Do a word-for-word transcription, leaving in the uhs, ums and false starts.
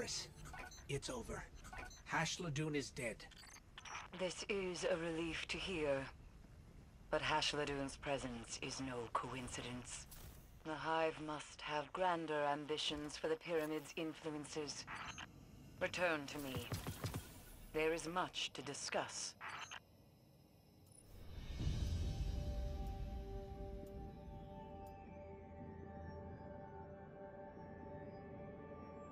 Varys, it's over. Hash-Ladun is dead. This is a relief to hear. But Hash-Ladun's presence is no coincidence. The Hive must have grander ambitions for the Pyramid's influences. Return to me. There is much to discuss.